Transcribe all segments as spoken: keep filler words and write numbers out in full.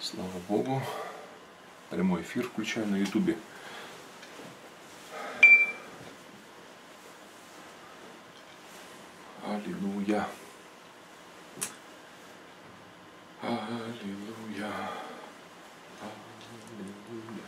Слава Богу. Прямой эфир включаю на ютубе. Аллилуйя. Аллилуйя. Аллилуйя.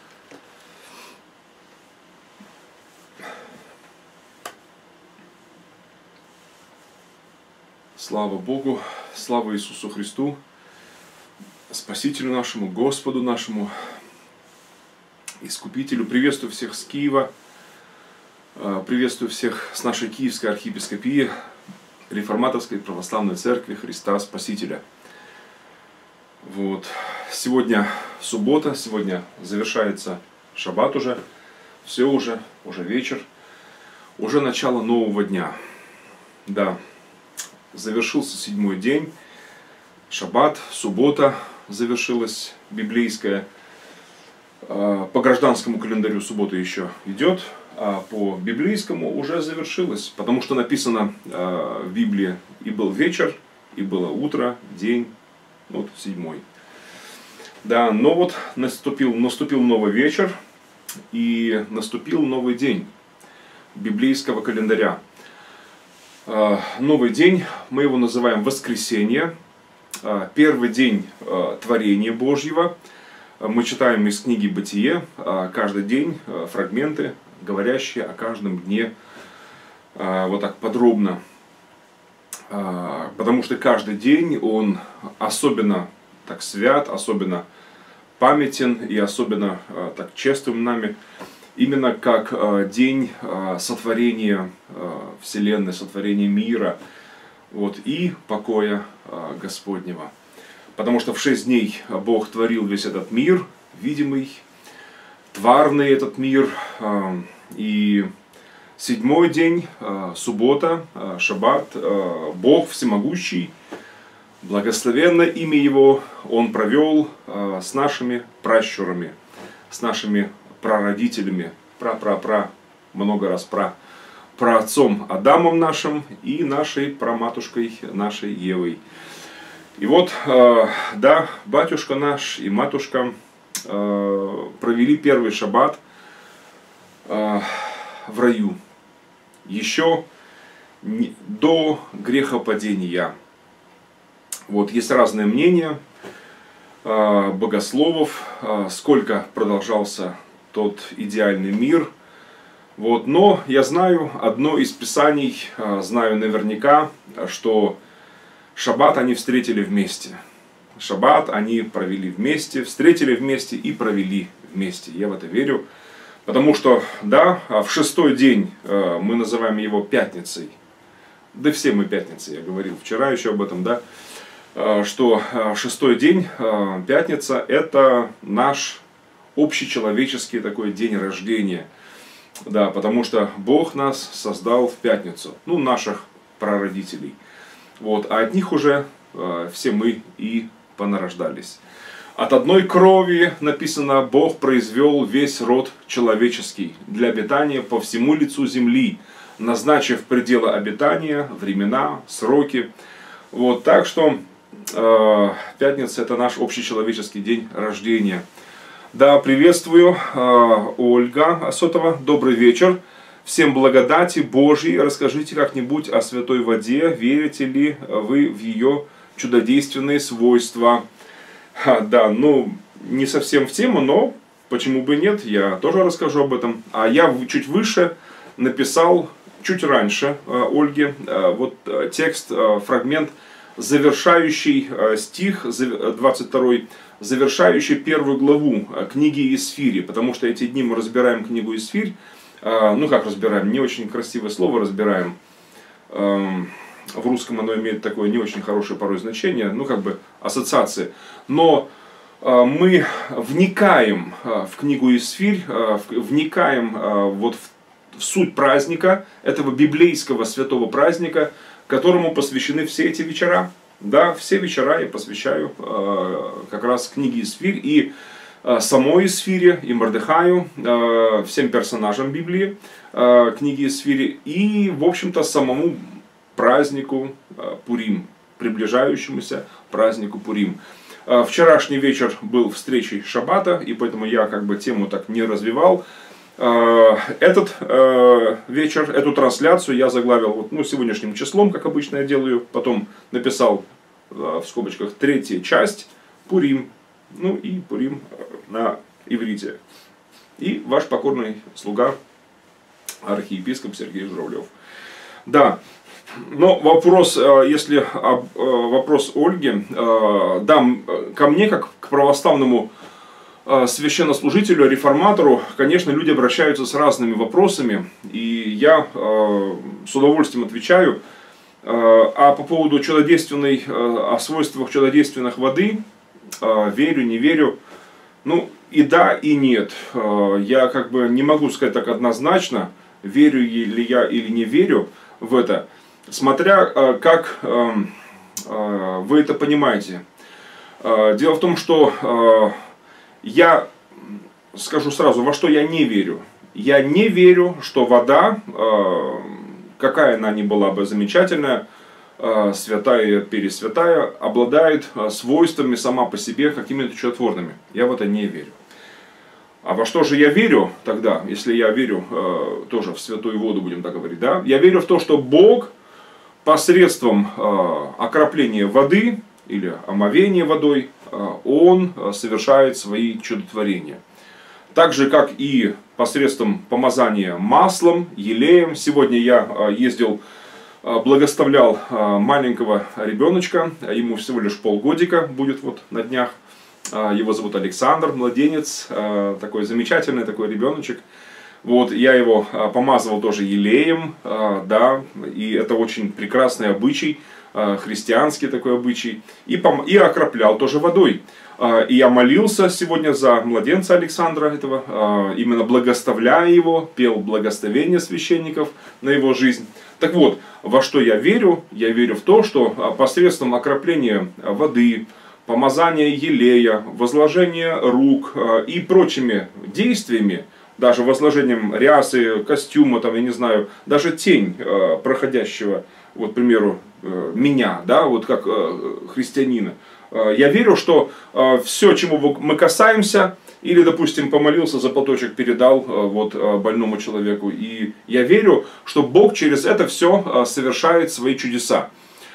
Слава Богу, слава Иисусу Христу, Спасителю нашему, Господу нашему, Искупителю. Приветствую всех с Киева, приветствую всех с нашей Киевской архиепископии, Реформаторской православной церкви Христа Спасителя. Вот. Сегодня суббота, сегодня завершается шаббат уже, все уже, уже вечер, уже начало нового дня. Да, завершился седьмой день, шаббат, суббота завершилась библейская. По гражданскому календарю суббота еще идет, а по библейскому уже завершилась, потому что написано в Библии: и был вечер, и было утро, день, вот седьмой. Да, но вот наступил, наступил новый вечер, и наступил новый день библейского календаря. Новый день, мы его называем воскресенье, первый день творения Божьего. Мы читаем из книги Бытие каждый день фрагменты, говорящие о каждом дне вот так подробно. Потому что каждый день он особенно так свят, особенно памятен и особенно так чествуем нами. Именно как день сотворения Вселенной, сотворения мира, вот, и покоя Господнего. Потому что в шесть дней Бог творил весь этот мир, видимый, тварный этот мир. И седьмой день, суббота, шаббат, Бог всемогущий, благословенно имя Его, Он провел с нашими пращурами, с нашими прародителями, пра-пра-пра, много раз пра, праотцом Адамом нашим и нашей праматушкой, нашей Евой. И вот, да, батюшка наш и матушка провели первый шаббат в раю, еще до грехопадения. Вот, есть разные мнения богословов, сколько продолжался тот идеальный мир. Вот, но я знаю одно из писаний, знаю наверняка, что шаббат они встретили вместе. Шаббат они провели вместе, встретили вместе и провели вместе. Я в это верю. Потому что, да, в шестой день мы называем его пятницей. Да все мы пятницы, я говорил вчера еще об этом, да. Что шестой день, пятница, это наш общечеловеческий такой день рождения. Да, потому что Бог нас создал в пятницу, ну, наших прародителей. Вот, а от них уже э, все мы и понарождались. От одной крови, написано, Бог произвел весь род человеческий для обитания по всему лицу земли, назначив пределы обитания, времена, сроки. Вот, так что э, пятница — это наш общечеловеческий день рождения. Да, приветствую, э, Ольга Осотова, добрый вечер. Всем благодати Божьей. Расскажите как-нибудь о святой воде. Верите ли вы в ее чудодейственные свойства? Ха, да, ну, не совсем в тему, но почему бы нет, я тоже расскажу об этом. А я чуть выше написал, чуть раньше Ольге, вот текст, фрагмент, завершающий стих, двадцать второй, завершающий первую главу книги Исфири. Потому что эти дни мы разбираем книгу Исфирь. Ну как разбираем, не очень красивое слово разбираем. В русском оно имеет такое не очень хорошее порой значение, ну как бы ассоциации. Но мы вникаем в книгу Исфирь, вникаем вот в суть праздника, этого библейского святого праздника, которому посвящены все эти вечера. Да, все вечера я посвящаю как раз книге Исфирь и самой Исфире, и Мордехаю, всем персонажам Библии, книги Исфири, и, в общем-то, самому празднику Пурим, приближающемуся празднику Пурим. Вчерашний вечер был встречей шаббата, и поэтому я как бы тему так не развивал. Этот вечер, эту трансляцию я заглавил вот, ну, сегодняшним числом, как обычно я делаю. Потом написал в скобочках третья часть, Пурим. Ну и Пурим на иврите. И ваш покорный слуга, архиепископ Сергей Журавлев. Да, но вопрос, если вопрос Ольги, да, ко мне, как к православному священнослужителю, реформатору, конечно, люди обращаются с разными вопросами, и я с удовольствием отвечаю. А по поводу чудодейственной, о свойствах чудодейственных воды, верю, не верю, ну и да, и нет. Я как бы не могу сказать так однозначно, верю ли я или не верю в это, смотря как вы это понимаете. Дело в том, что я скажу сразу, во что я не верю. Я не верю, что вода, какая она ни была бы замечательная, святая, пересвятая, обладает свойствами сама по себе какими-то чудотворными. Я в это не верю. А во что же я верю тогда, если я верю э, тоже в святую воду, будем так говорить, да? Я верю в то, что Бог посредством э, окропления воды или омовения водой, э, Он совершает свои чудотворения. Так же, как и посредством помазания маслом, елеем. Сегодня я э, ездил, э, благословлял э, маленького ребеночка, ему всего лишь полгодика будет вот на днях. Его зовут Александр, младенец, такой замечательный такой ребеночек. Вот, я его помазывал тоже елеем, да, и это очень прекрасный обычай, христианский такой обычай. И, пом... и окроплял тоже водой. И я молился сегодня за младенца Александра этого, именно благословляя его, пел благословение священников на его жизнь. Так вот, во что я верю? Я верю в то, что посредством окропления воды, помазание елея, возложение рук и прочими действиями, даже возложением рясы, костюма, там, я не знаю, даже тень проходящего, вот, к примеру, меня, да, вот как христианина. Я верю, что все, чему мы касаемся, или, допустим, помолился за платочек, передал вот, больному человеку, и я верю, что Бог через это все совершает свои чудеса.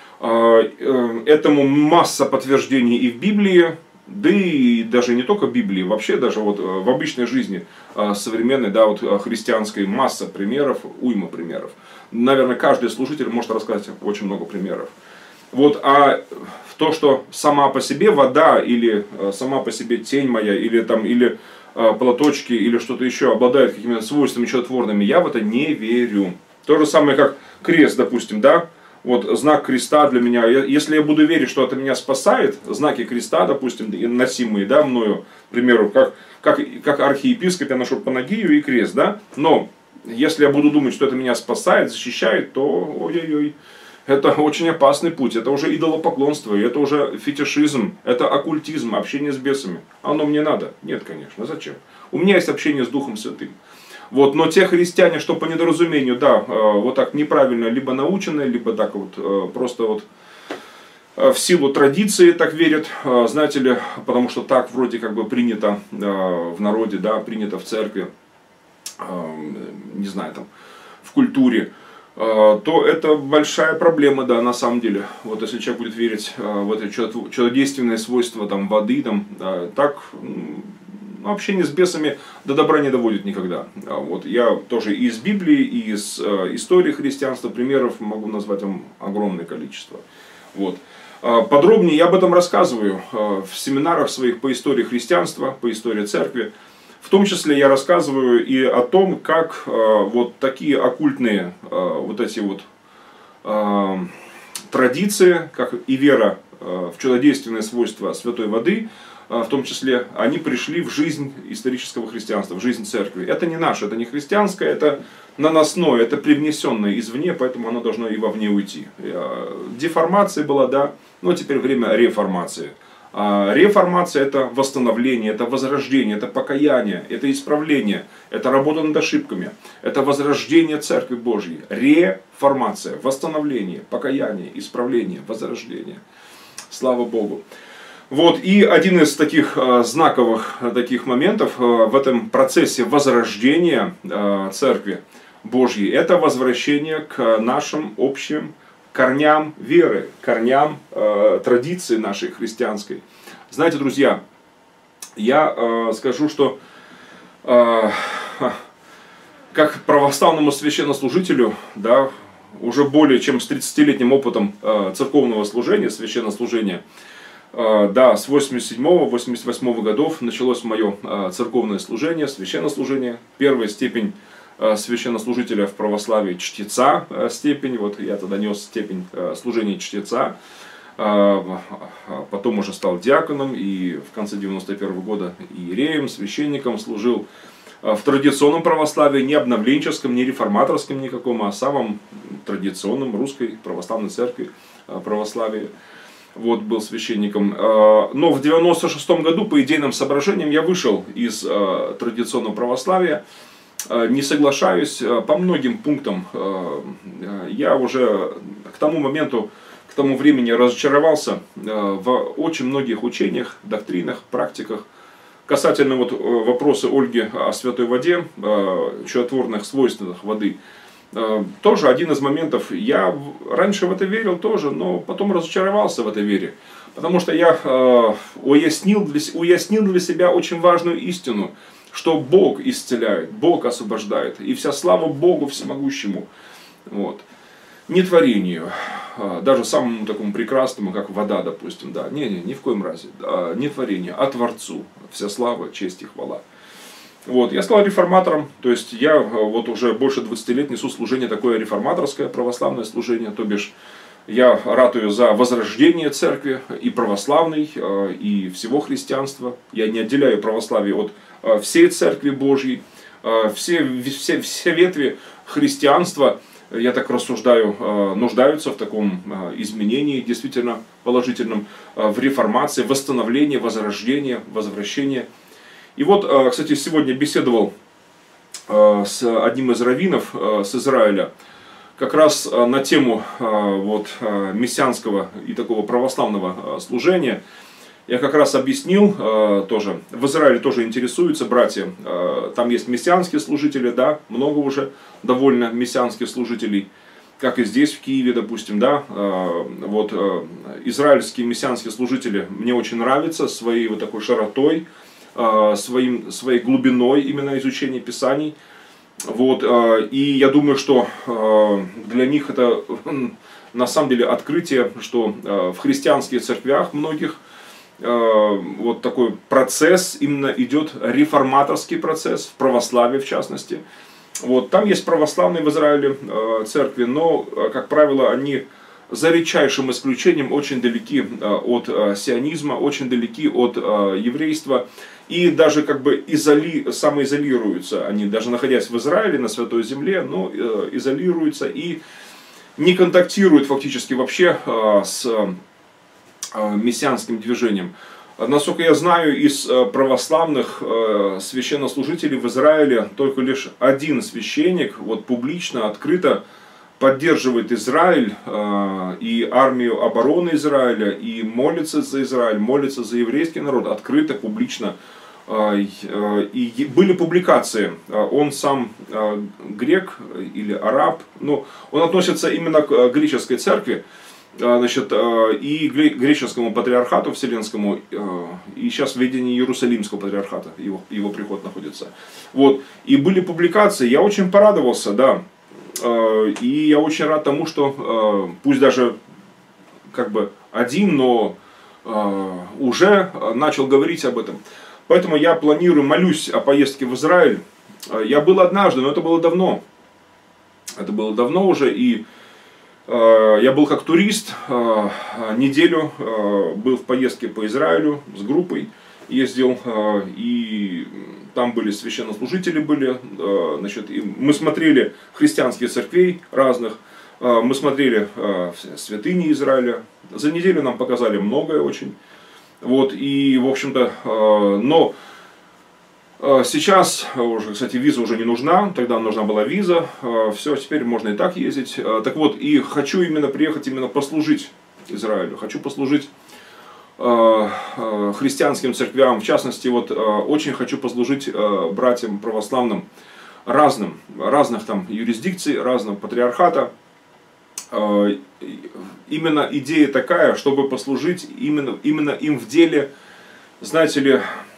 Этому масса подтверждений и в Библии, да и даже не только в Библии, вообще даже вот в обычной жизни современной, да, вот христианской, масса примеров, уйма примеров. Наверное, каждый служитель может рассказать очень много примеров. Вот, а то, что сама по себе вода, или сама по себе тень моя, или, там, или платочки, или что-то еще обладает какими-то свойствами чудотворными, я в это не верю. То же самое, как крест, допустим, да. Вот знак креста для меня, если я буду верить, что это меня спасает, знаки креста, допустим, носимые, да, мною, к примеру, как, как, как архиепископ я ношу Панагию и крест, да, но если я буду думать, что это меня спасает, защищает, то ой-ой-ой, это очень опасный путь, это уже идолопоклонство, это уже фетишизм, это оккультизм, общение с бесами. Оно мне надо? Нет, конечно, зачем? У меня есть общение с Духом Святым. Вот, но те христиане, что по недоразумению, да, вот так неправильно, либо научены, либо так вот, просто вот в силу традиции так верят, знаете ли, потому что так вроде как бы принято в народе, да, принято в церкви, не знаю, там, в культуре, то это большая проблема, да, на самом деле. Вот если человек будет верить в это чудодейственное свойство там, воды, там, так... Общение с бесами до добра не доводит никогда. Вот я тоже и из Библии, и из э, истории христианства примеров могу назвать вам огромное количество. Вот. Подробнее я об этом рассказываю э, в семинарах своих по истории христианства, по истории церкви. В том числе я рассказываю и о том, как э, вот такие оккультные э, вот эти вот э, традиции, как и вера э, в чудодейственное свойство святой воды, в том числе, они пришли в жизнь исторического христианства, в жизнь церкви. Это не наше, это не христианское, это наносное, это привнесенное извне, поэтому оно должно и вовне уйти. Деформация была, да, но теперь время реформации. А реформация — это восстановление, это возрождение, это покаяние, это исправление, это работа над ошибками, это возрождение Церкви Божьей. Реформация, восстановление, покаяние, исправление, возрождение. Слава Богу. Вот, и один из таких э, знаковых э, таких моментов э, в этом процессе возрождения э, Церкви Божьей, это возвращение к нашим общим корням веры, корням э, традиции нашей христианской. Знаете, друзья, я э, скажу, что э, как православному священнослужителю, да, уже более чем с тридцатилетним опытом э, церковного служения, священнослужения, э, да, с восемьдесят седьмого — восемьдесят восьмого годов началось мое э, церковное служение, священнослужение. Первая степень э, священнослужителя в православии — чтеца э, степень. Вот я тогда нес степень э, служения чтеца. Э, потом уже стал диаконом и в конце девяносто первого года иереем, священником служил в традиционном православии, не обновленческом, не реформаторском никаком, а самом традиционном русской православной церкви православия. Вот, был священником. Но в девяносто шестом году по идейным соображениям я вышел из традиционного православия. Не соглашаюсь по многим пунктам. Я уже к тому моменту, к тому времени разочаровался в очень многих учениях, доктринах, практиках. Касательно вот вопроса Ольги о святой воде, чудотворных свойствах воды, тоже один из моментов. Я раньше в это верил тоже, но потом разочаровался в этой вере. Потому что я уяснил для, уяснил для себя очень важную истину, что Бог исцеляет, Бог освобождает. И вся слава Богу всемогущему. Вот. Не творению, даже самому такому прекрасному, как вода, допустим, да, не, не, ни в коем разе, не творению, а Творцу, вся слава, честь и хвала. Вот, я стал реформатором, то есть я вот уже больше двадцати лет несу служение такое реформаторское, православное служение, то бишь я ратую за возрождение церкви и православной, и всего христианства, я не отделяю православие от всей церкви Божьей, все, все, все ветви христианства, я так рассуждаю, нуждаются в таком изменении, действительно положительном, в реформации, восстановлении, возрождении, возвращении. И вот, кстати, сегодня беседовал с одним из раввинов с Израиля, как раз на тему вот, мессианского и такого православного служения. Я как раз объяснил э, тоже, в Израиле тоже интересуются братья, э, там есть мессианские служители, да, много уже довольно мессианских служителей, как и здесь в Киеве, допустим, да, э, вот э, израильские мессианские служители мне очень нравятся своей вот такой широтой, э, своим, своей глубиной именно изучения Писаний, вот, э, и я думаю, что э, для них это на самом деле открытие, что э, в христианских церквях многих вот такой процесс, именно идет реформаторский процесс, в православии в частности. Вот, там есть православные в Израиле э, церкви, но, как правило, они за редчайшим исключением очень далеки э, от э, сионизма, очень далеки от э, еврейства. И даже как бы изоли, самоизолируются они, даже находясь в Израиле, на Святой Земле, но э, изолируются и не контактируют фактически вообще э, с мессианским движением. Насколько я знаю, из православных священнослужителей в Израиле только лишь один священник вот, публично, открыто поддерживает Израиль и армию обороны Израиля, и молится за Израиль, молится за еврейский народ, открыто, публично. И были публикации, он сам грек или араб, но он относится именно к греческой церкви, значит, и греческому патриархату вселенскому, и сейчас в ведении Иерусалимского патриархата его, его приход находится. Вот. И были публикации, я очень порадовался, да, и я очень рад тому, что пусть даже как бы один, но уже начал говорить об этом. Поэтому я планирую, молюсь о поездке в Израиль. Я был однажды, но это было давно. Это было давно уже, и я был как турист, неделю был в поездке по Израилю с группой, ездил, и там были священнослужители, были, значит, и мы смотрели христианских церквей разных, мы смотрели святыни Израиля, за неделю нам показали многое очень, вот, и, в общем-то, но сейчас уже, кстати, виза уже не нужна, тогда нужна была виза, все, теперь можно и так ездить. Так вот, и хочу именно приехать, именно послужить Израилю, хочу послужить христианским церквям, в частности, вот очень хочу послужить братьям православным разным, разных там юрисдикций, разного патриархата. Именно идея такая, чтобы послужить именно, именно им в деле, знаете ли,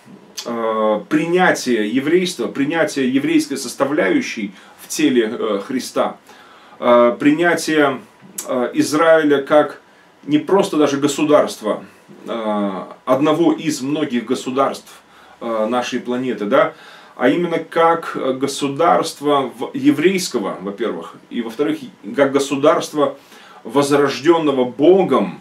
принятия еврейства, принятия еврейской составляющей в теле Христа, принятия Израиля как не просто даже государства, одного из многих государств нашей планеты, да, а именно как государство еврейского, во-первых, и во-вторых, как государство возрожденного Богом.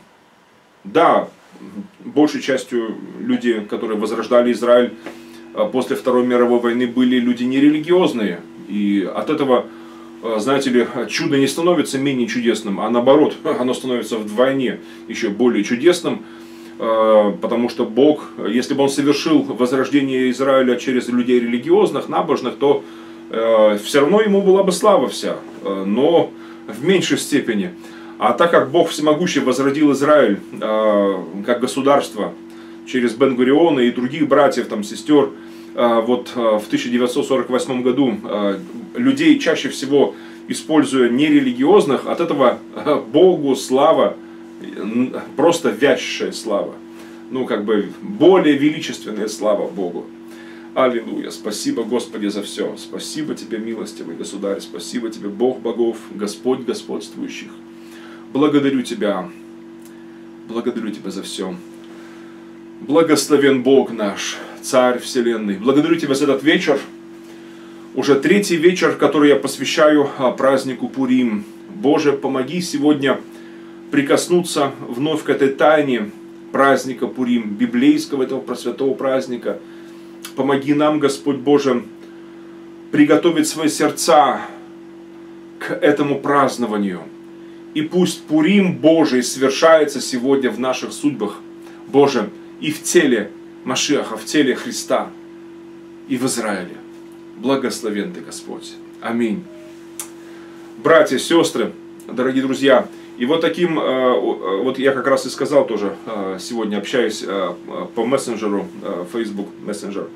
Да, большей частью люди, которые возрождали Израиль после Второй мировой войны, были люди нерелигиозные, и от этого, знаете ли, чудо не становится менее чудесным, а наоборот, оно становится вдвойне еще более чудесным, потому что Бог, если бы Он совершил возрождение Израиля через людей религиозных, набожных, то все равно Ему была бы слава вся, но в меньшей степени. А так как Бог всемогущий возродил Израиль как государство через Бен-Гуриона и других братьев, там, сестер, вот в тысяча девятьсот сорок восьмом году людей чаще всего используя нерелигиозных, от этого Богу слава, просто вязчая слава, ну как бы более величественная слава Богу. Аллилуйя, спасибо, Господи, за все, спасибо Тебе, милостивый Государь, спасибо Тебе, Бог богов, Господь господствующих. Благодарю Тебя, благодарю Тебя за все. Благословен Бог наш, Царь Вселенной. Благодарю Тебя за этот вечер, уже третий вечер, который я посвящаю празднику Пурим. Боже, помоги сегодня прикоснуться вновь к этой тайне праздника Пурим, библейского этого пресвятого праздника. Помоги нам, Господь Боже, приготовить свои сердца к этому празднованию. И пусть Пурим Божий совершается сегодня в наших судьбах, Боже, и в теле Машиаха, в теле Христа, и в Израиле. Благословен Ты, Господь. Аминь. Братья, сестры, дорогие друзья, и вот таким, вот я как раз и сказал тоже, сегодня общаюсь по мессенджеру, Facebook Messenger,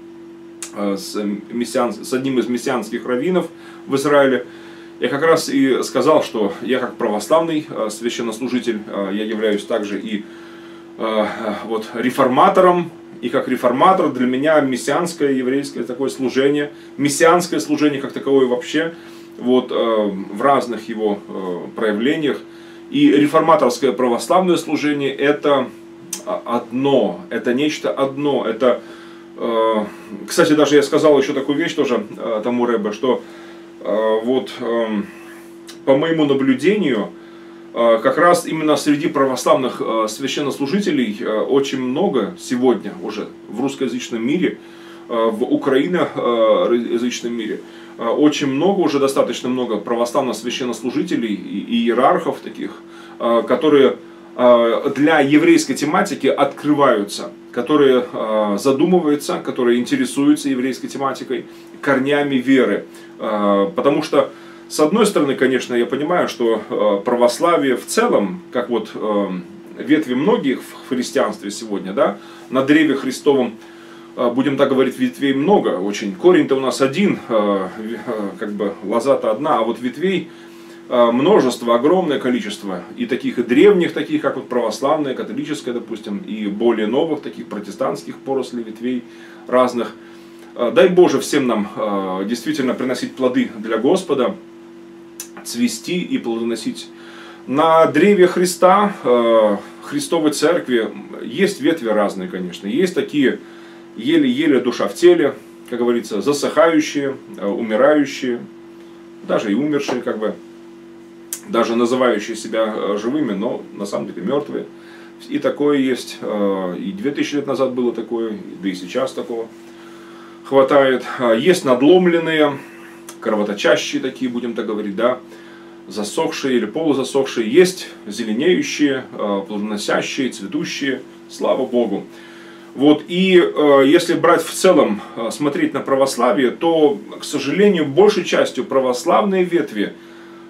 с, мессиан, с одним из мессианских раввинов в Израиле. Я как раз и сказал, что я как православный священнослужитель, я являюсь также и вот реформатором, и как реформатор для меня мессианское еврейское такое служение, мессианское служение как таковое вообще, вот в разных его проявлениях. И реформаторское православное служение это одно, это нечто одно. Это, кстати, даже я сказал еще такую вещь тоже тому Ребе, что вот по моему наблюдению, как раз именно среди православных священнослужителей очень много сегодня уже в русскоязычном мире, в украиноязычном мире, очень много, уже достаточно много православных священнослужителей и иерархов таких, которые для еврейской тематики открываются, которые задумываются, которые интересуются еврейской тематикой, корнями веры. Потому что, с одной стороны, конечно, я понимаю, что православие в целом, как вот ветви многих в христианстве сегодня, да, на древе Христовом, будем так говорить, ветвей много очень. Корень-то у нас один, как бы лоза-то одна, а вот ветвей множество, огромное количество. И таких и древних, таких как вот православная, католическая, допустим, и более новых, таких протестантских порослей, ветвей разных. Дай Боже всем нам действительно приносить плоды для Господа, цвести и плодоносить. На древе Христа, Христовой Церкви, есть ветви разные, конечно. Есть такие еле-еле душа в теле, как говорится, засыхающие, умирающие, даже и умершие, как бы, даже называющие себя живыми, но на самом деле мертвые. И такое есть, и две тысячи лет назад было такое, да и сейчас такого хватает. Есть надломленные, кровоточащие такие, будем так говорить, да, засохшие или полузасохшие. Есть зеленеющие, плодоносящие, цветущие, слава Богу. Вот, и э, если брать в целом, э, смотреть на православие, то, к сожалению, большей частью православные ветви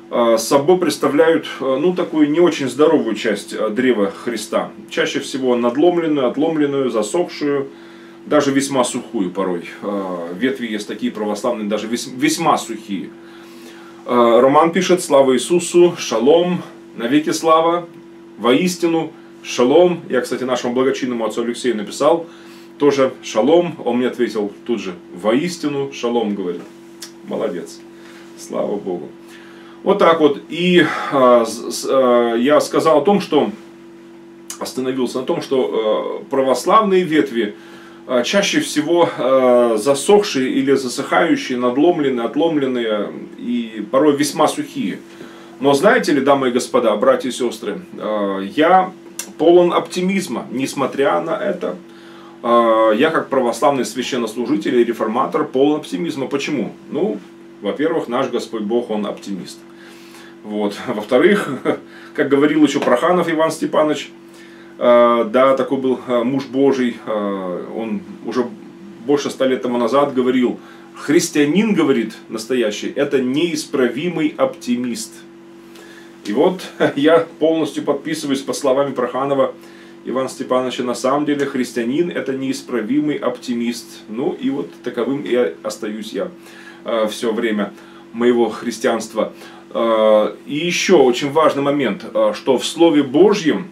собой представляют, ну, такую не очень здоровую часть древа Христа. Чаще всего надломленную, отломленную, засохшую, даже весьма сухую порой. Ветви есть такие православные, даже весьма сухие. Роман пишет: слава Иисусу, шалом, навеки слава, воистину, шалом. Я, кстати, нашему благочинному отцу Алексею написал тоже шалом. Он мне ответил тут же: воистину, шалом, говорит. Молодец, слава Богу. Вот так вот. И а, а, я сказал о том, что остановился на том, что а, православные ветви а, чаще всего а, засохшие или засыхающие, надломленные, отломленные и порой весьма сухие. Но знаете ли, дамы и господа, братья и сестры, а, я полон оптимизма, несмотря на это. А, я как православный священнослужитель и реформатор полон оптимизма. Почему? Ну, во-первых, наш Господь Бог, Он оптимист. Вот. Во-вторых, как говорил еще Проханов Иван Степанович, э, да, такой был э, муж Божий, э, он уже больше ста лет тому назад говорил: христианин, говорит, настоящий, это неисправимый оптимист. И вот я полностью подписываюсь под словами Проханова Ивана Степановича: на самом деле христианин это неисправимый оптимист. Ну и вот таковым и остаюсь я э, все время моего христианства. И еще очень важный момент, что в Слове Божьем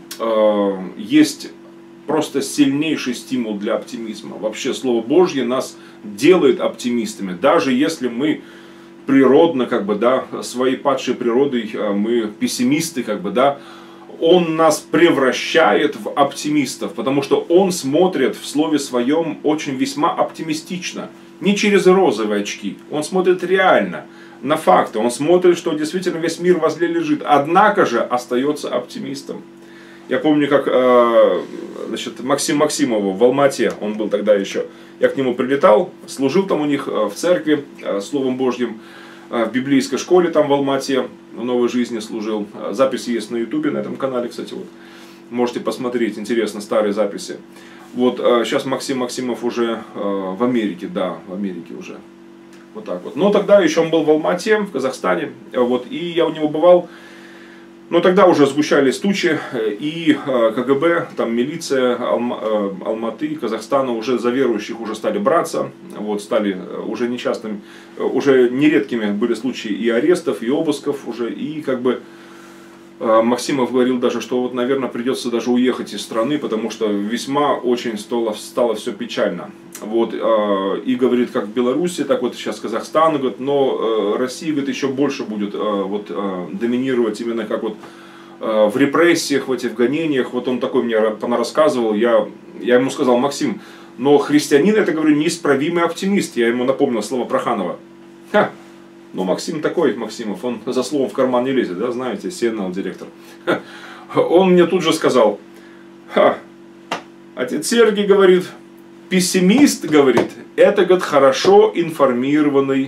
есть просто сильнейший стимул для оптимизма. Вообще Слово Божье нас делает оптимистами, даже если мы природно, как бы, да, своей падшей природой мы пессимисты, как бы, да, Он нас превращает в оптимистов, потому что Он смотрит в Слове Своем очень весьма оптимистично, не через розовые очки, Он смотрит реально на факты, Он смотрит, что действительно весь мир возле лежит, однако же остается оптимистом. Я помню, как э, значит, Максим Максимову в Алмате, он был тогда еще, я к нему прилетал, служил там у них в церкви э, Словом Божьим, э, в библейской школе там в Алмате, в Новой Жизни служил. Записи есть на ютубе, на этом канале, кстати, вот. Можете посмотреть, интересно, старые записи. Вот, э, сейчас Максим Максимов уже э, в Америке, да, в Америке уже. Вот так вот. Но тогда еще он был в Алмате, в Казахстане, вот, и я у него бывал. Но тогда уже сгущались тучи, и КГБ, там милиция Алма, Алматы, Казахстана уже за верующих уже стали браться, вот, стали уже нечастыми, уже нередкими были случаи и арестов, и обысков уже, и как бы Максимов говорил даже, что вот, наверное, придется даже уехать из страны, потому что весьма очень стало, стало все печально. Вот, и говорит, как в Беларуси, так вот сейчас Казахстан, говорит, но Россия, говорит, еще больше будет вот, доминировать именно как вот в репрессиях, в этих гонениях. Вот он такой мне рассказывал, я, я ему сказал: Максим, но христианин, это, говорю, неисправимый оптимист. Я ему напомнил слова Проханова. Ха! Ну, Максим такой, Максимов, он за словом в карман не лезет, да, знаете, си эн эл-директор. Он мне тут же сказал: ха, отец Сергий, говорит, пессимист, говорит, это, говорит, хорошо информированный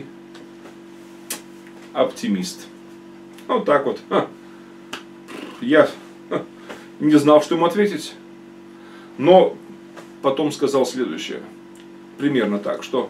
оптимист. Вот так вот. Ха. Я ха, не знал, что ему ответить. Но потом сказал следующее. Примерно так, что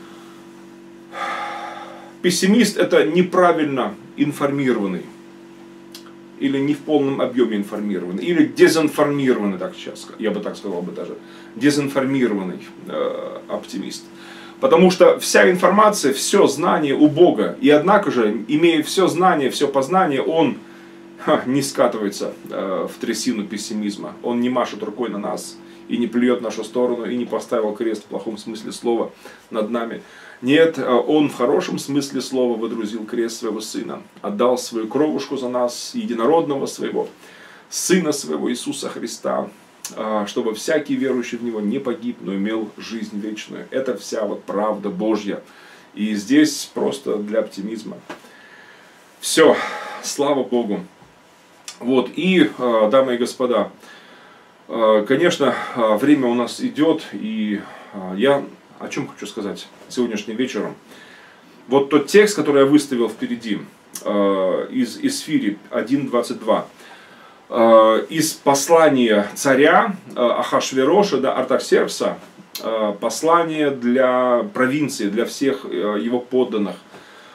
пессимист это неправильно информированный. Или не в полном объеме информированный. Или дезинформированный, так сейчас, я бы так сказал бы даже. Дезинформированный э, оптимист. Потому что вся информация, все знание у Бога. И однако же, имея все знание, все познание, он ха, не скатывается э, в трясину пессимизма. Он не машет рукой на нас. И не плюет в нашу сторону. И не поставил крест в плохом смысле слова над нами. Нет, Он в хорошем смысле слова водрузил крест своего Сына, отдал свою кровушку за нас, единородного своего, Сына своего Иисуса Христа, чтобы всякий верующий в Него не погиб, но имел жизнь вечную. Это вся вот правда Божья. И здесь просто для оптимизма. Все, слава Богу. Вот, и, дамы и господа, конечно, время у нас идет, и я... О чем хочу сказать сегодняшним вечером. Вот тот текст, который я выставил впереди, э, из Исфири один двадцать два, э, из послания царя э, Ахашвероша до Артаксеркса, э, послание для провинции, для всех э, его подданных,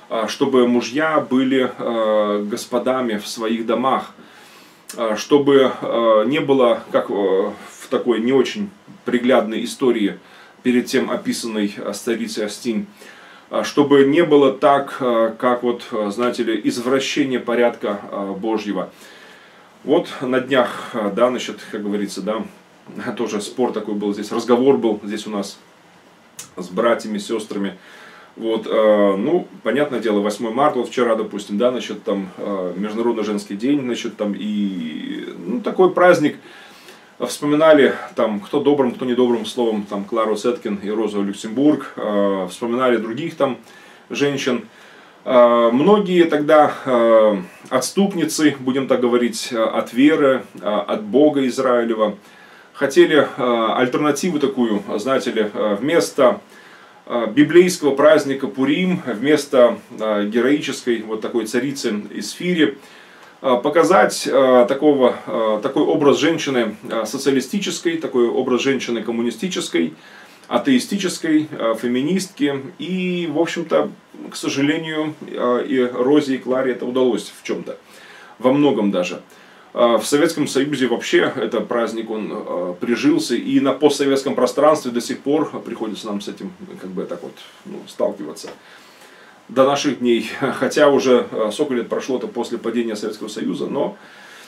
чтобы мужья были господами в своих домах, чтобы не было, как в такой не очень приглядной истории, перед тем описанной старицей Астинь, чтобы не было так, как вот, знаете ли, извращение порядка Божьего. Вот на днях, да, значит, как говорится, да, тоже спор такой был здесь, разговор был здесь у нас с братьями, сестрами. Вот, ну, понятное дело, восьмое марта, вот вчера, допустим, да, значит, там, Международный женский день, значит, там, и, ну, такой праздник. Вспоминали, там, кто добрым, кто недобрым словом, там, Клару Сеткин и Розу Люксембург, э, вспоминали других там женщин. Э, многие тогда э, отступницы, будем так говорить, от веры, э, от Бога Израилева, хотели э, альтернативу такую, знаете ли, э, вместо э, библейского праздника Пурим, вместо э, героической вот такой царицы Исфири, показать такого, такой образ женщины социалистической, такой образ женщины коммунистической, атеистической, феминистки. И, в общем-то, к сожалению, и Розе, и Кларе это удалось в чем-то, во многом даже. В Советском Союзе вообще этот праздник, он прижился, и на постсоветском пространстве до сих пор приходится нам с этим, как бы, так вот, ну, сталкиваться. До наших дней, хотя уже сколько лет прошло-то после падения Советского Союза, но,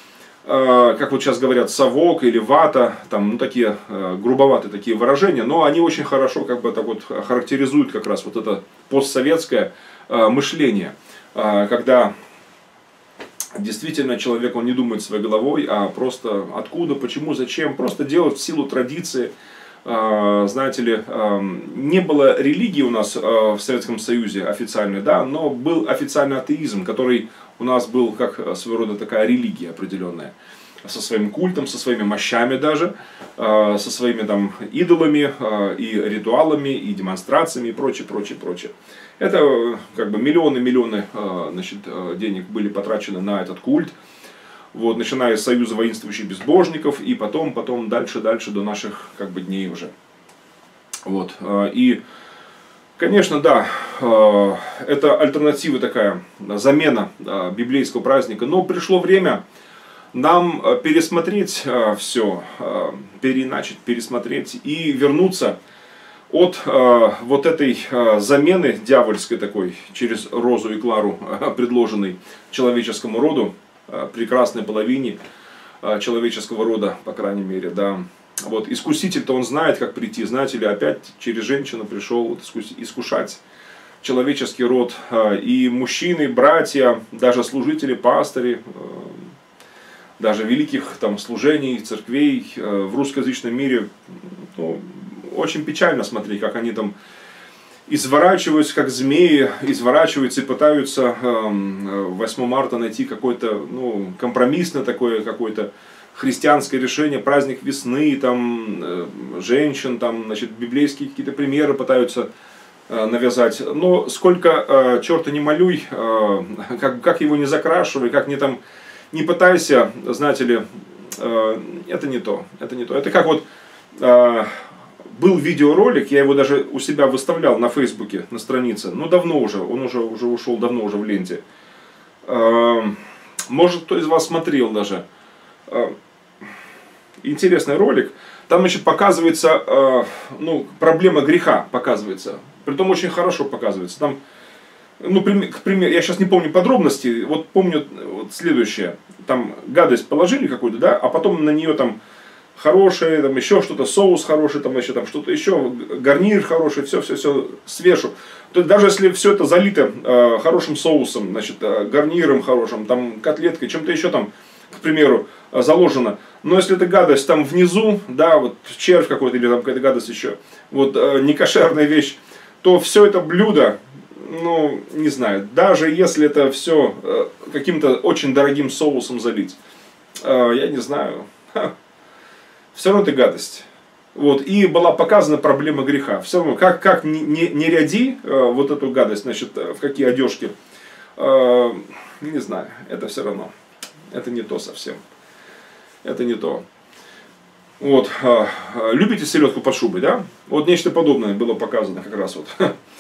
как вот сейчас говорят, совок или вата, там, ну, такие грубоватые такие выражения, но они очень хорошо, как бы, так вот характеризуют как раз вот это постсоветское мышление, когда действительно человек, он не думает своей головой, а просто откуда, почему, зачем, просто делает в силу традиции. Знаете ли, не было религии у нас в Советском Союзе официальной, да, но был официальный атеизм, который у нас был как своего рода такая религия определенная, со своим культом, со своими мощами даже, со своими там идолами и ритуалами, и демонстрациями, и прочее, прочее, прочее. Это как бы миллионы-миллионы, значит, денег были потрачены на этот культ. Вот, начиная с союза воинствующих безбожников, и потом, потом дальше, дальше до наших, как бы, дней уже. Вот, и, конечно, да, это альтернатива такая, замена библейского праздника, но пришло время нам пересмотреть все, переиначить, пересмотреть и вернуться от вот этой замены дьявольской такой, через Розу и Клару, предложенной человеческому роду, прекрасной половине человеческого рода, по крайней мере, да. Вот, искуситель-то он знает, как прийти, знаете ли, опять через женщину пришел вот, искушать человеческий род. И мужчины, братья, даже служители, пастыри, даже великих там служений, церквей в русскоязычном мире, ну, очень печально смотреть, как они там изворачиваются, как змеи, изворачиваются и пытаются восьмого марта найти какое-то, ну, компромиссное такое какое-то христианское решение, праздник весны, там, женщин, там, значит, библейские какие-то примеры пытаются навязать. Но сколько черта не молюй, как, как его не закрашивай, как не там, не пытайся, знаете ли, это не то, это не то. Это как вот был видеоролик, я его даже у себя выставлял на Фейсбуке, на странице, но давно уже, он уже, уже ушел давно уже в ленте. Может, кто из вас смотрел даже. Интересный ролик. Там, значит, показывается, ну, проблема греха показывается. Притом очень хорошо показывается. Там, ну, к примеру, я сейчас не помню подробностей, вот помню вот следующее. Там гадость положили какую-то, да, а потом на нее там хорошее, там еще что-то, соус хороший, там еще там что-то еще, гарнир хороший, все-все-все сверху. То есть даже если все это залито э, хорошим соусом, значит, э, гарниром хорошим, там котлеткой, чем-то еще там, к примеру, э, заложено. Но если эта гадость там внизу, да, вот червь какой-то или там какая-то гадость еще, вот э, некошерная вещь, то все это блюдо, ну, не знаю, даже если это все э, каким-то очень дорогим соусом залить, э, я не знаю, ха, все равно это гадость. Вот, и была показана проблема греха. Все равно, как, как не, не, не ряди э, вот эту гадость, значит, в какие одежки, э, не знаю, это все равно, это не то совсем. Это не то. Вот, э, любите селедку под шубой, да? Вот нечто подобное было показано как раз вот.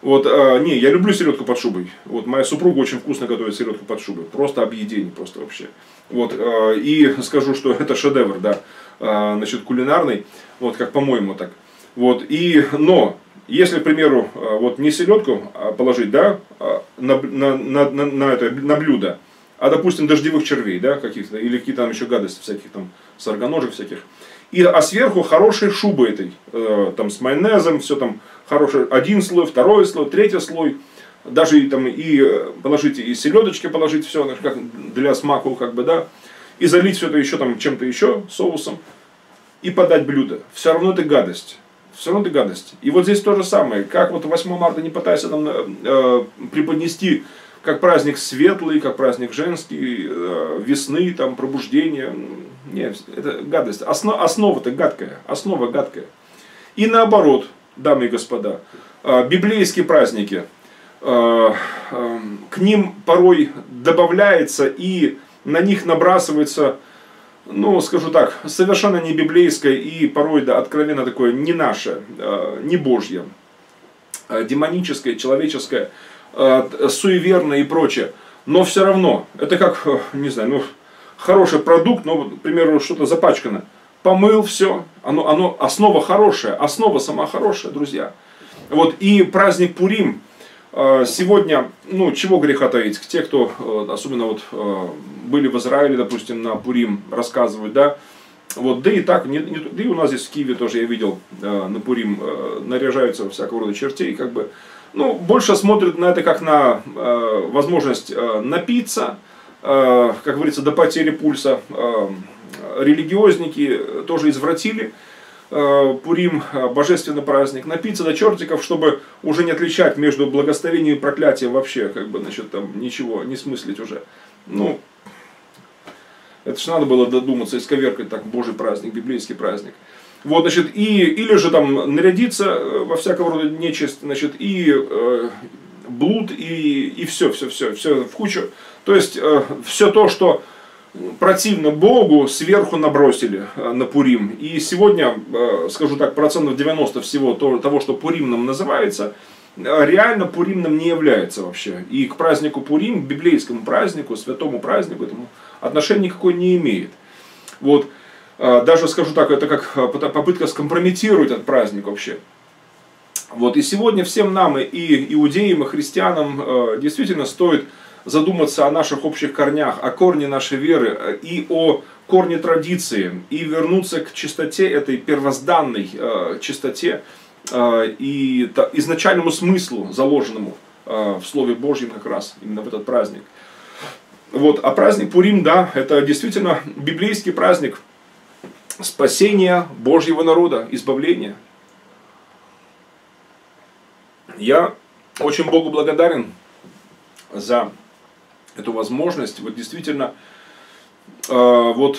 Вот, э, не, я люблю селедку под шубой. Вот, моя супруга очень вкусно готовит селедку под шубой. Просто объедение, просто вообще. Вот, э, и скажу, что это шедевр, да, э, значит, кулинарный, вот, как по-моему так. Вот, и, но, если, к примеру, э, вот не селедку положить, да, на, на, на, на, на, это, на блюдо, а, допустим, дождевых червей, да, каких-то, или какие-то там еще гадости всяких, там, сороконожек всяких, и, а сверху хорошие шубы этой, э, там, с майонезом, все там, хороший, один слой, второй слой, третий слой, даже и, там, и положите, и селедочки положить, все, как для смаку, как бы, да, и залить все это еще там чем-то еще, соусом, и подать блюдо. Все равно это гадость. Все равно это гадость. И вот здесь то же самое. Как вот восьмого марта не пытайся там э, преподнести как праздник светлый, как праздник женский, э, весны, там, пробуждения. Нет, это гадость. Основ, основа-то гадкая. Основа гадкая. И наоборот, дамы и господа, э, библейские праздники, э, э, к ним порой добавляется и на них набрасывается, ну, скажу так, совершенно не библейское и порой, да, откровенно такое не наше, э, не божье, э, демоническое, человеческое, э, суеверное и прочее. Но все равно, это как, э, не знаю, ну, хороший продукт, но, к примеру, что-то запачкано. Помыл все, оно, оно, основа хорошая, основа сама хорошая, друзья. Вот, и праздник Пурим. Сегодня, ну, чего греха таить, те, кто, особенно вот были в Израиле, допустим, на Пурим, рассказывают, да, вот, да и так, не, не, да и у нас здесь в Киеве тоже я видел, на Пурим наряжаются всякого рода чертей, как бы, ну, больше смотрят на это как на возможность напиться, как говорится, до потери пульса. Религиозники тоже извратили Пурим, божественный праздник, напиться до чертиков, чтобы уже не отличать между благословением и проклятием вообще, как бы, значит, там ничего не смыслить уже. Ну, это же надо было додуматься, исковеркать так Божий праздник, библейский праздник. Вот, значит, и, или же там нарядиться во всякого рода нечисть, значит, и э, блуд, и, и все, все, все, все в кучу. То есть, э, все то, что противно Богу, сверху набросили на Пурим. И сегодня, скажу так, процентов девяносто всего того, что Пуримным называется, реально Пуримным не является вообще. И к празднику Пурим, к библейскому празднику, святому празднику, этому отношения никакой не имеет. Вот. Даже, скажу так, это как попытка скомпрометировать этот праздник вообще. Вот. И сегодня всем нам, и иудеям, и христианам, действительно стоит задуматься о наших общих корнях, о корне нашей веры и о корне традиции, и вернуться к чистоте этой первозданной э, чистоте э, и та, изначальному смыслу, заложенному э, в Слове Божьем как раз, именно в этот праздник. Вот. А праздник Пурим, да, это действительно библейский праздник спасения Божьего народа, избавления. Я очень Богу благодарен за эту возможность, вот действительно, э, вот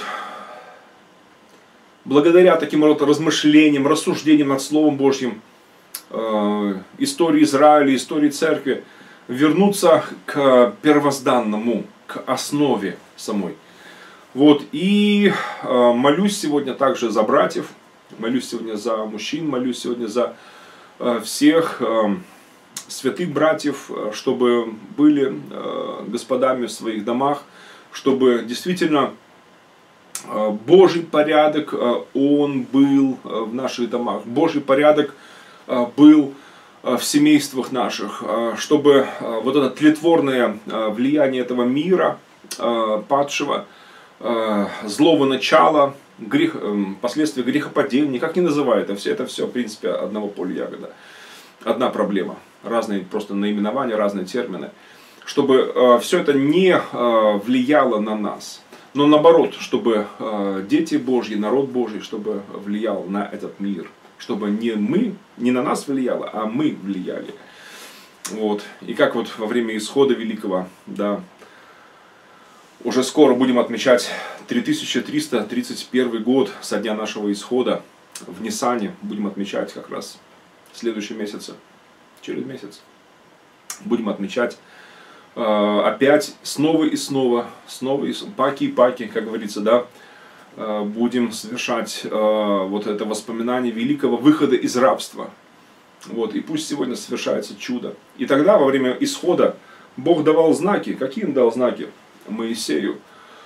благодаря таким вот размышлениям, рассуждениям над Словом Божьим, э, истории Израиля, истории Церкви, вернуться к первозданному, к основе самой. Вот, и э, молюсь сегодня также за братьев, молюсь сегодня за мужчин, молюсь сегодня за э, всех э, святых братьев, чтобы были э, господами в своих домах, чтобы действительно э, Божий порядок, э, он был э, в наших домах, Божий порядок э, был э, в семействах наших, э, чтобы э, вот это тлетворное э, влияние этого мира э, падшего, э, злого начала, грех, э, последствия грехопадения, как ни называют, это все, это все в принципе одного поля ягода, одна проблема. Разные просто наименования, разные термины, чтобы э, все это не э, влияло на нас, но наоборот, чтобы э, дети Божьи, народ Божий, чтобы влиял на этот мир, чтобы не мы, не на нас влияло, а мы влияли. Вот. И как вот во время исхода великого, да, уже скоро будем отмечать три тысячи триста тридцать первый год со дня нашего исхода в Ниссане, будем отмечать как раз в следующем месяце. Через месяц будем отмечать э, опять снова и снова, снова и снова, паки и паки, как говорится, да, э, будем совершать э, вот это воспоминание великого выхода из рабства. Вот, и пусть сегодня совершается чудо. И тогда, во время исхода, Бог давал знаки. Какие он дал знаки Моисею?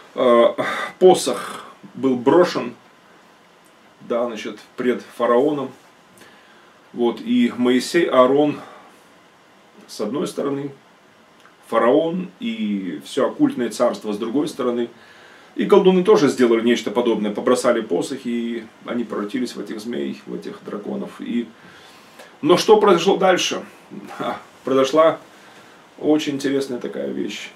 Посох был брошен, да, значит, пред фараоном. Вот, и Моисей, Аарон с одной стороны, фараон и все оккультное царство с другой стороны. И колдуны тоже сделали нечто подобное. Побросали посохи, и они превратились в этих змей, в этих драконов. И... Но что произошло дальше? Произошла очень интересная такая вещь.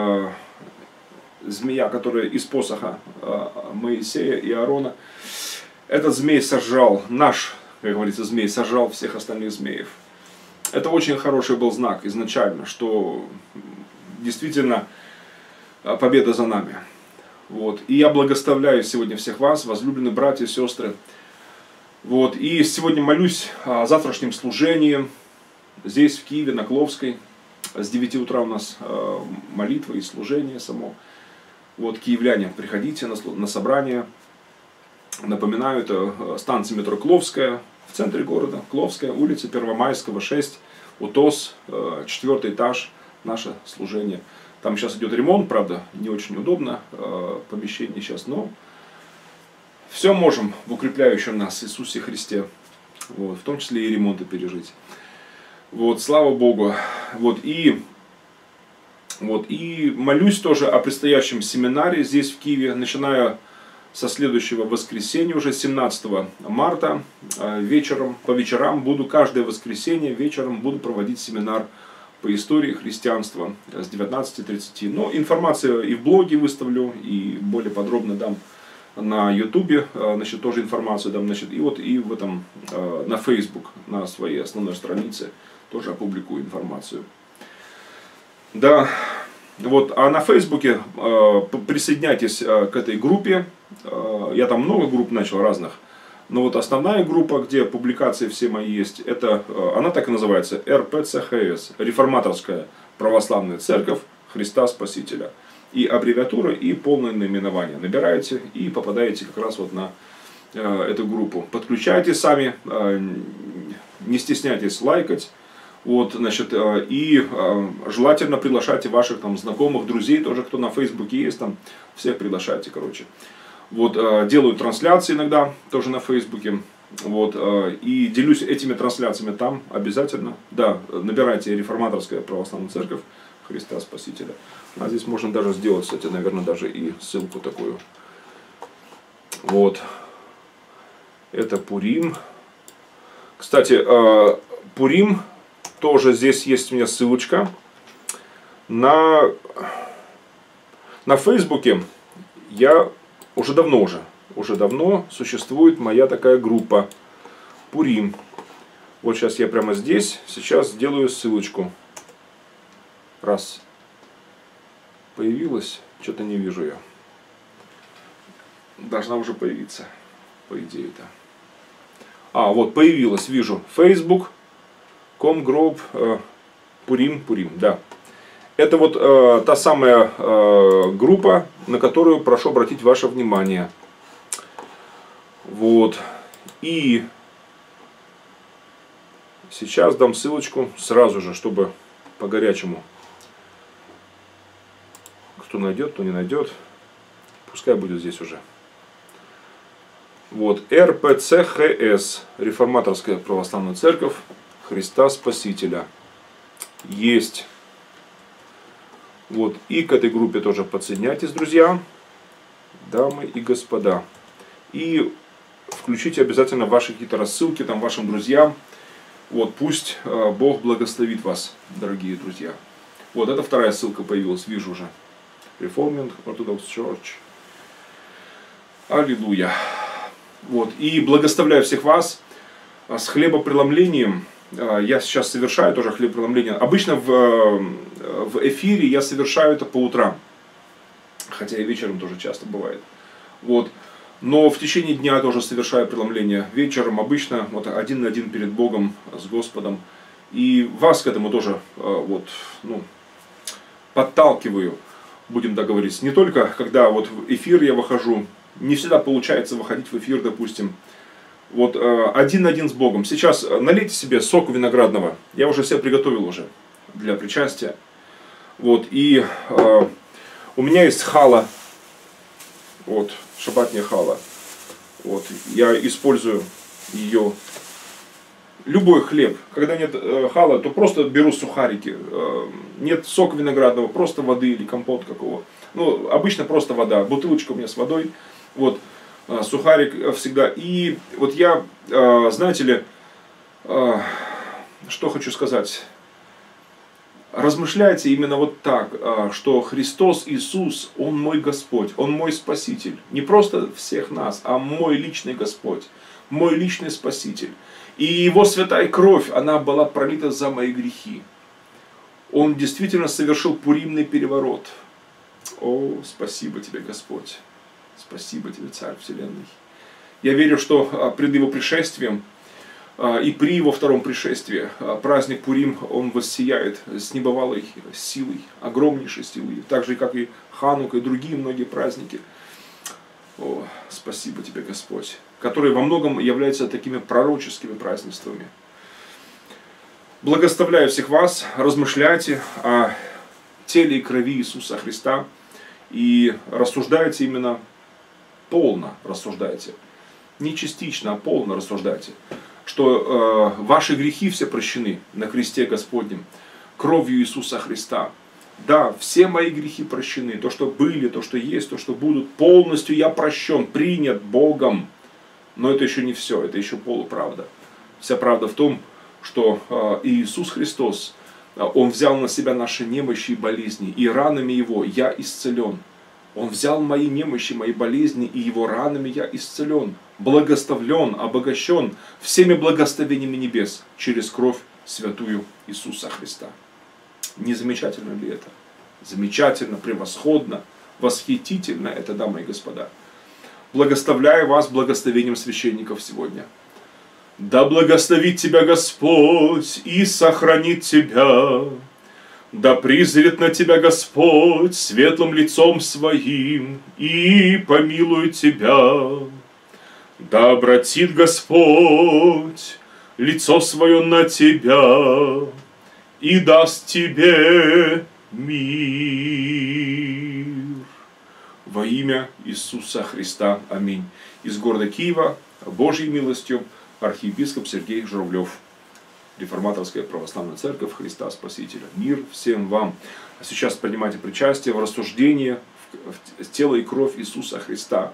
Змея, которая из посоха Моисея и Аарона. Этот змей сожрал, наш, как говорится, змей сожрал всех остальных змеев. Это очень хороший был знак изначально, что действительно победа за нами. Вот. И я благословляю сегодня всех вас, возлюбленные братья и сестры. Вот. И сегодня молюсь о завтрашнем служении здесь, в Киеве, на Кловской. С девяти утра у нас молитва и служение само. Вот, киевляне, приходите на, на собрание. Напоминаю, это станция метро Кловская, в центре города. Кловская, улица Первомайского, шесть, УТОС, четвертый этаж, наше служение. Там сейчас идет ремонт, правда, не очень удобно помещение сейчас, но все можем в укрепляющем нас Иисусе Христе, вот, в том числе и ремонты пережить. Вот, слава Богу. Вот, и, вот, и молюсь тоже о предстоящем семинаре здесь, в Киеве, начиная со следующего воскресенья, уже семнадцатого марта, вечером, по вечерам буду, каждое воскресенье вечером буду проводить семинар по истории христианства с девятнадцати тридцати. Но информацию и в блоге выставлю, и более подробно дам на ютубе, значит, тоже информацию дам, значит, и вот и в этом, на Facebook, на своей основной странице тоже опубликую информацию. Да, вот, а на Фейсбуке присоединяйтесь к этой группе. Я там много групп начал разных. Но вот основная группа, где публикации все мои есть, это, она так и называется, эр пэ цэ ха эс, Реформаторская Православная Церковь Христа Спасителя. И аббревиатура, и полное наименование набираете и попадаете как раз вот на э, эту группу. Подключайте сами, э, не стесняйтесь лайкать. Вот, значит, э, и э, желательно приглашайте ваших там знакомых, друзей, тоже кто на Фейсбуке есть, там всех приглашайте, короче. Вот, э, делаю трансляции иногда, тоже на Фейсбуке. Вот, э, и делюсь этими трансляциями там обязательно. Да, набирайте Реформаторская Православная Церковь Христа Спасителя. А здесь можно даже сделать, кстати, наверное, даже и ссылку такую. Вот. Это Пурим. Кстати, э, Пурим, тоже здесь есть у меня ссылочка. На, на Фейсбуке я уже давно уже, уже давно существует моя такая группа Пурим. Вот сейчас я прямо здесь, сейчас сделаю ссылочку. Раз. Появилась, что-то не вижу я. Должна уже появиться, по идее-то. А, вот появилась, вижу. Facebook, Комгрупп, э, Пурим, Пурим, да. Это вот э, та самая э, группа, на которую прошу обратить ваше внимание. Вот. И сейчас дам ссылочку сразу же, чтобы по горячему. Кто найдет, кто не найдет, пускай будет здесь уже. Вот, эр пэ цэ ха эс, Реформаторская Православная Церковь Христа Спасителя. Есть. Вот, и к этой группе тоже подсоединяйтесь, друзья, дамы и господа. И включите обязательно ваши какие-то рассылки там вашим друзьям. Вот, пусть э, Бог благословит вас, дорогие друзья. Вот, это вторая ссылка появилась, вижу уже. Reformed Orthodox Church. Аллилуйя. Вот. И благословляю всех вас с хлебопреломлением. Я сейчас совершаю тоже хлебопреломление. Обычно в, в эфире я совершаю это по утрам. Хотя и вечером тоже часто бывает. Вот. Но в течение дня я тоже совершаю преломление. Вечером обычно вот один на один перед Богом, с Господом. И вас к этому тоже вот, ну, подталкиваю. Будем договориться. Не только когда вот в эфир я выхожу, не всегда получается выходить в эфир, допустим, Вот один на один с Богом. Сейчас налейте себе соку виноградного. Я уже все приготовил уже для причастия. Вот, и э, у меня есть хала. Вот, шаббатная хала. Вот, я использую ее. Любой хлеб. Когда нет э, хала, то просто беру сухарики. Э, нет сока виноградного, просто воды или компот какого. Ну, обычно просто вода. Бутылочка у меня с водой. Вот, э, сухарик всегда. И вот я, э, знаете ли, э, что хочу сказать. Размышляйте именно вот так, э, что Христос Иисус, Он мой Господь, Он мой Спаситель. Не просто всех нас, а мой личный Господь, мой личный Спаситель. И Его святая кровь, она была пролита за мои грехи. Он действительно совершил пуримный переворот. О, спасибо Тебе, Господь. Спасибо Тебе, Царь Вселенной. Я верю, что пред Его пришествием и при Его втором пришествии праздник Пурим, он воссияет с небывалой силой, огромнейшей силой. Так же, как и Ханука и другие многие праздники. О, спасибо Тебе, Господь. Которые во многом являются такими пророческими празднествами. Благословляю всех вас, размышляйте о теле и крови Иисуса Христа и рассуждайте именно полно, рассуждайте. Не частично, а полно рассуждайте, что э, ваши грехи все прощены на кресте Господнем кровью Иисуса Христа. Да, все мои грехи прощены, то, что были, то, что есть, то, что будут, полностью я прощен, принят Богом. Но это еще не все, это еще полуправда. Вся правда в том, что э, Иисус Христос, э, Он взял на себя наши немощи и болезни, и ранами Его я исцелен. Он взял мои немощи, мои болезни, и Его ранами я исцелен, благословлен, обогащен всеми благословениями небес через кровь святую Иисуса Христа. Не замечательно ли это? Замечательно, превосходно, восхитительно это, дамы и господа. Благословляю вас благословением священников сегодня. Да благословит тебя Господь и сохранит тебя. Да призрит на тебя Господь светлым лицом своим и помилует тебя. Да обратит Господь лицо свое на тебя и даст тебе мир. Во имя Иисуса Христа. Аминь. Из города Киева, Божьей милостью, архиепископ Сергей Журавлев. Реформаторская православная церковь Христа Спасителя. Мир всем вам. А сейчас принимайте причастие в рассуждении в тело и кровь Иисуса Христа.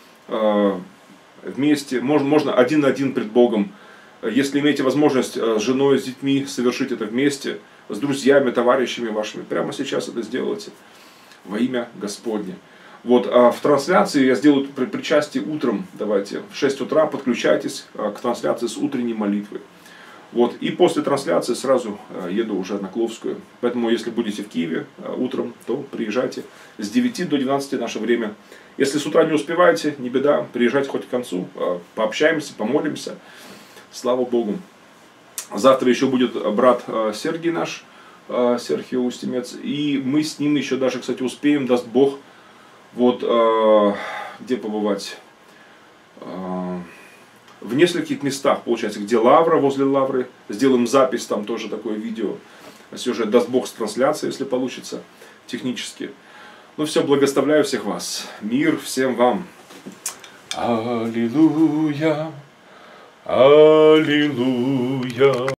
Вместе, можно, можно один на один пред Богом. Если имеете возможность с женой, с детьми совершить это вместе, с друзьями, товарищами вашими, прямо сейчас это сделайте. Во имя Господне. Вот, а в трансляции я сделаю причастие утром. Давайте в шесть утра подключайтесь к трансляции с утренней молитвы. Вот, и после трансляции сразу еду уже на Кловскую. Поэтому, если будете в Киеве утром, то приезжайте с девяти до двенадцати наше время. Если с утра не успеваете, не беда, приезжайте хоть к концу, пообщаемся, помолимся. Слава Богу. Завтра еще будет брат Сергий наш, Серхио Устимец. И мы с ним еще даже, кстати, успеем, даст Бог, вот, где побывать? В нескольких местах, получается, где Лавра, возле Лавры. Сделаем запись, там тоже такое видео. Сюжет, даст Бог, с трансляцией, если получится, технически. Ну все, благословляю всех вас. Мир всем вам. Аллилуйя, аллилуйя.